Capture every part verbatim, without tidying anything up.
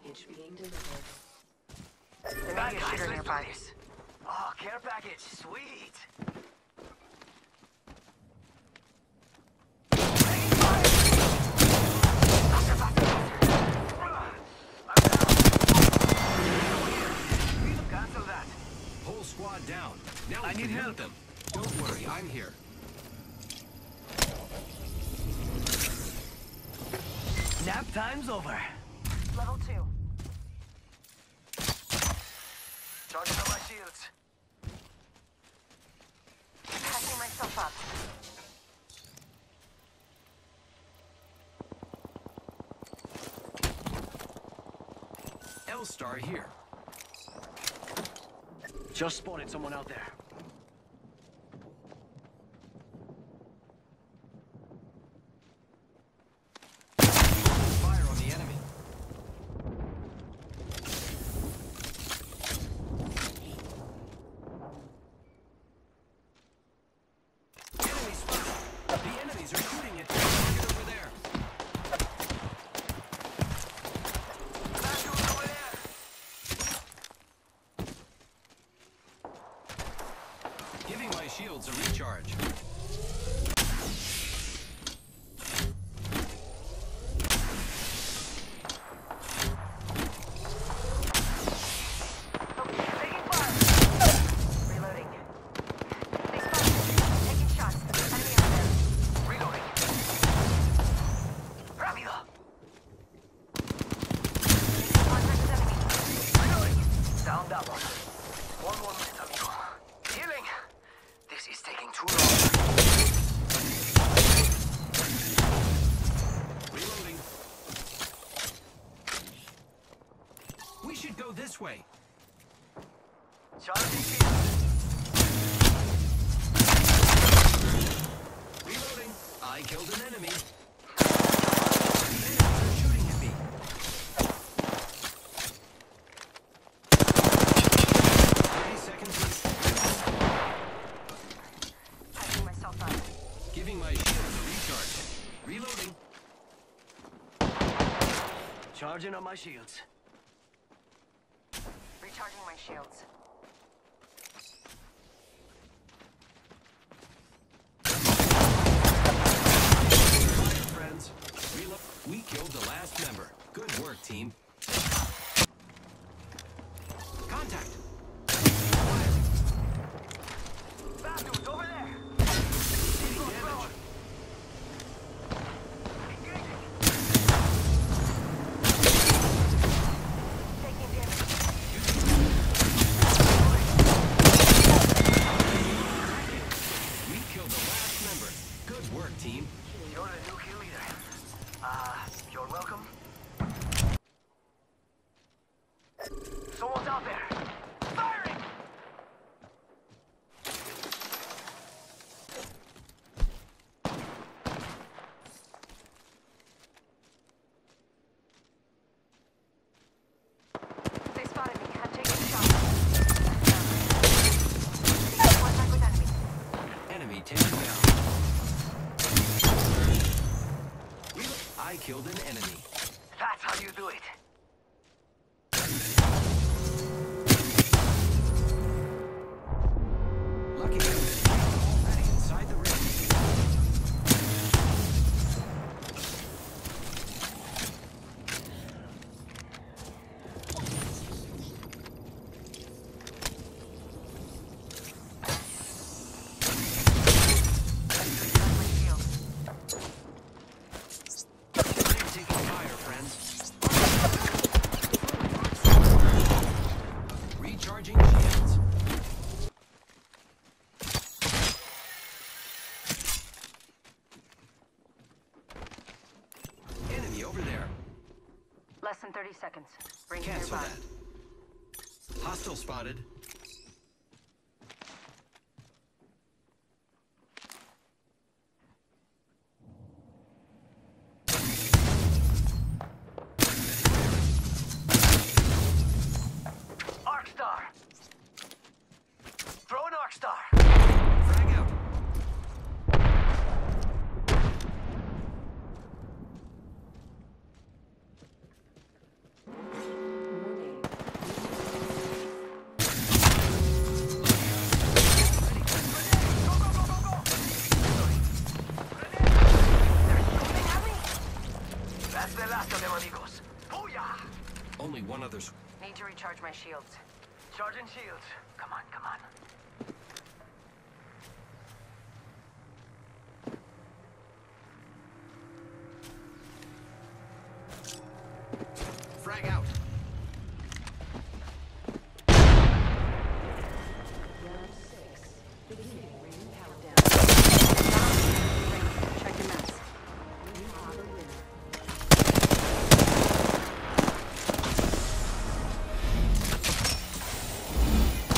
package being delivered. There may be a shooter nearby. Oh, care package, sweet. Cancel that. Whole squad down. Now I need help. them. Don't worry, I'm here. Nap time's over. Level two. Charging up my shields. Patching myself up. L-Star here. Just spotted someone out there. Fire on the enemy. Enemy spotted. The enemies are shooting at you. Target over there. Back over there. Giving my shields a recharge. Taking fire. Reloading. They spotted me. Taking shots. Enemy out there. Reloading. Rápido. Contact with enemy. Reloading. Down that one. One more minute, amigo. Healing. This is taking too long. Reloading. We should go this way. Charging shield. Reloading. I killed an enemy. The enemies are shooting at me. Thirty seconds left. Patching myself up. Giving my shields a recharge. Reloading. Charging on my shields. Recharging my shields. Fire, friends. Reload. We killed the last member. Good work, team. Contact. Bad dudes over there. Taking damage. Engaging. Taking damage. We killed the last member. Good work, team. You're the new kill leader. Uh, you're welcome. Someone's out there. Firing! They spotted me. I'm taking shots. Contact with enemy. Enemy taken down. Reload. I killed an enemy. That's how you do it. Lucky them. Already inside the ring. My shield. I'm taking fire, friends. Recharging shields. Enemy over there. Less than thirty seconds. Ring Cancel nearby. that. Hostile spotted. Arc Star. Throw an Arc Star. Frag out. Hasta them, amigos. Booyah! Only one other. s- Need to recharge my shields. Charging shields. Come on, come on. Frag out. Check your maps.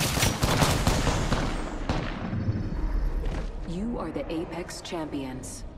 You are the Apex Champions.